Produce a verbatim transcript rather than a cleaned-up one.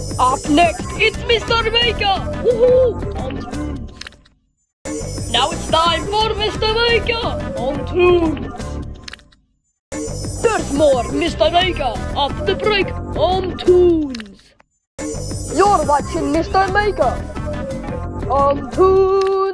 Up next, it's Mister Maker! Woohoo! On Toons! Now it's time for Mister Maker! On Toons! There's more Mister Maker after the break on Toons! You're watching Mister Maker on Toons!